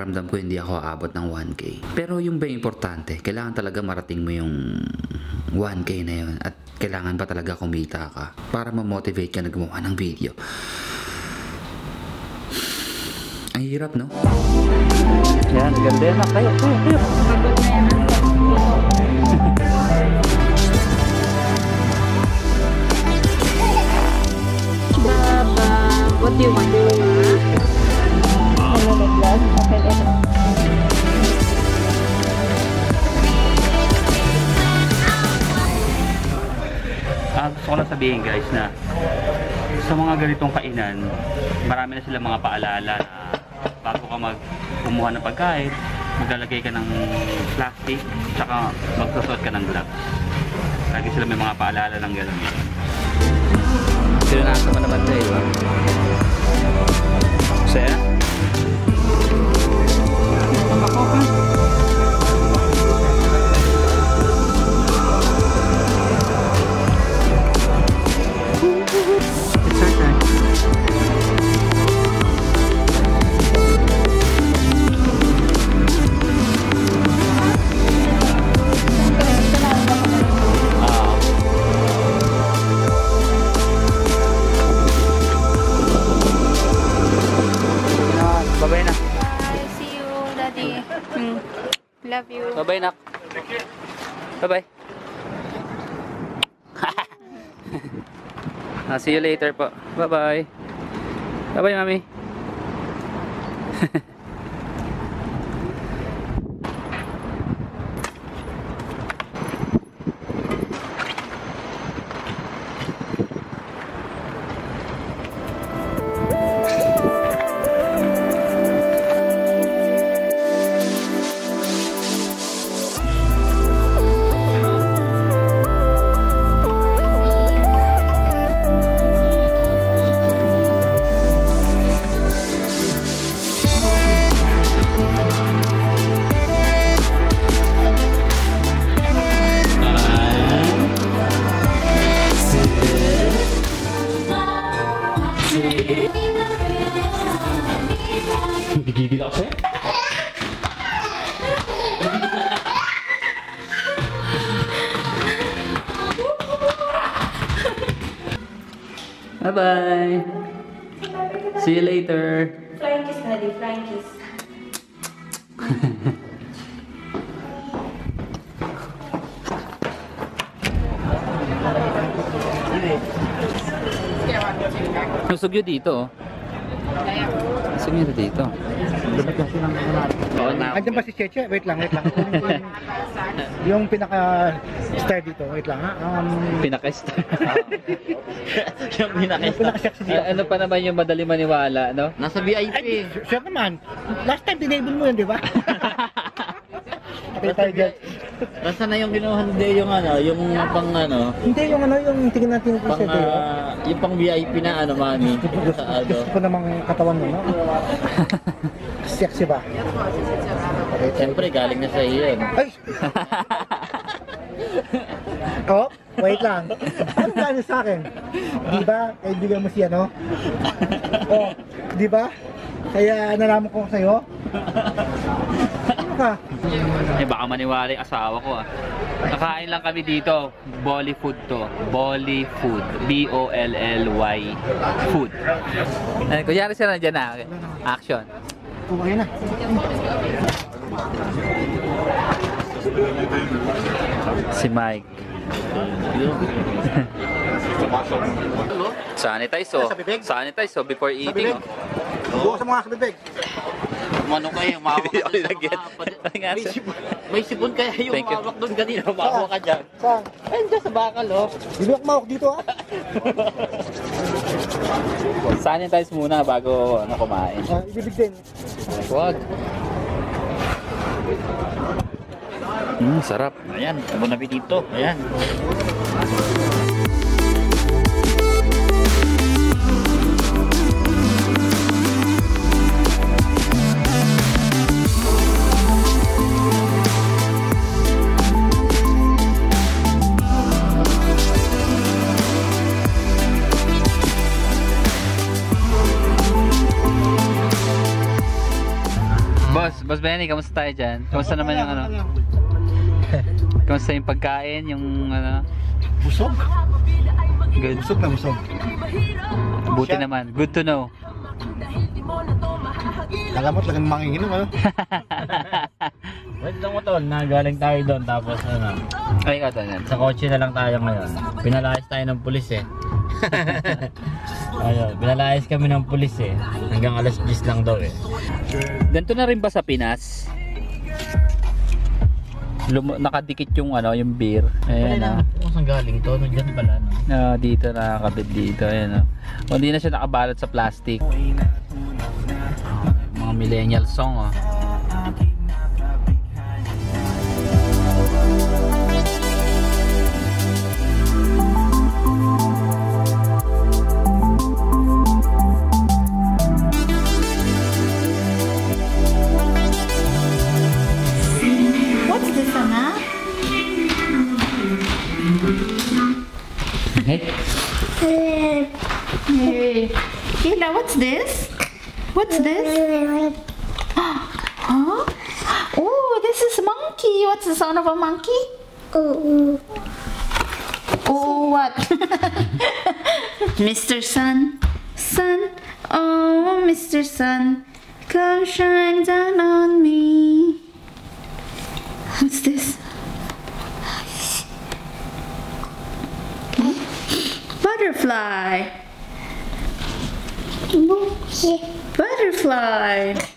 pakiramdam ko hindi ako aabot ng 1K. Pero yung ba importante, kailangan talaga marating mo yung 1K na yun at kailangan pa talaga kumita ka para ma-motivate ka na gumawa ng video. Ang hirap, no? Yan, ganda yan. Tayo. Pagod na yan. Baba, what do you want? Ano na glass? Okay, ito. Gusto ko lang sabihin guys na sa mga ganitong kainan, marami na silang mga paalala na bago ka kumuha ng pagkain, maglalagay ka ng plastic, tsaka magsusot ka ng gloves. Lagi sila may mga paalala ng gano'n. Sila nasa naman tayo, diba? Saya? Love you. Bye-bye, nak. Bye-bye. See you later po. Bye-bye. Bye-bye, mami. Gigigil ako sa'yo? Bye-bye. See you later. Flying kiss, Daddy. Flying kiss. Nusog yun dito, oh. Nusog yun dito. Andiyan ba si Cheche? Wait lang. Yung pinaka-star dito, wait lang ha. Pinaka-star. Yung pinaka-sexy dito. Ano pa naman yung madali maniwala, no? Nasa VIP. Ay, sure naman. Last time tinable mo yun, di ba? Nasa na yung kinuha hindi yung ano, yung pang ano? Hindi yung ano, yung tingin natin yung pang, yung pang VIP na ano, mami. Sa ano. Gusto ko namang katawan mo, no? Sexy ba? Siyempre, galing na sa iyo yun. Ay! Oh, wait lang. Ano gano'n sa akin? Di ba? Kaibigan mo siya, no? Oh, di ba? Kaya nalaman ko sa'yo. Ano ka? Eh baka maniwala yung asawa ko ah. Nakain lang kami dito. Bollyfood to. Bollyfood. B-O-L-L-Y food. Kunyari sila na dyan na. Action. Kumain na. Si Mike. Sanitize oh. Sanitize oh before eating oh. Bukas sa mga kabibig. Ano kayo, mawak ka dyan. May sipon kaya yung mawak doon kanina. Mawak ka dyan. Saan? Ayun dyan sa bakal oh. Hindi ako mawak dito ha. Sanitize muna bago ano, kumain. Ibibig din. Wag. Sarap. Ayan, bon appetito. Ayan. Boss, Boss Benny, kamusta tayo dyan? Kamusta naman yung ano? Kamusta yung pagkain? Yung ano? Busog? Good. Busog na busog. Buti naman. Good to know. Kalamot lang ang manginginom, ano? Wait lang mo tol, nagaling tayo doon tapos ano. Ay, ikaw doon yan. Sa kotse na lang tayo ngayon. Pinalayas tayo ng pulis eh. Ayun, pinalayas kami ng pulis eh. Hanggang alas 10 lang daw eh. Ganito na rin ba sa Pinas? Nakadikit yung ano, yung beer. Ayan na. Kung saan galing to, nandiyan pala no. Dito nakakabit dito. Ayan o. Hindi na siya nakabalot sa plastic. Mga millennial song oh. What's this, Anna? Hey. Hey. Kayla, what's this? What's this? Huh? Oh, this is monkey. What's the sound of a monkey? Oh, what? Mr. Sun. Sun. Oh, Mr. Sun. Come shine down on me. What's this? Butterfly. Butterfly.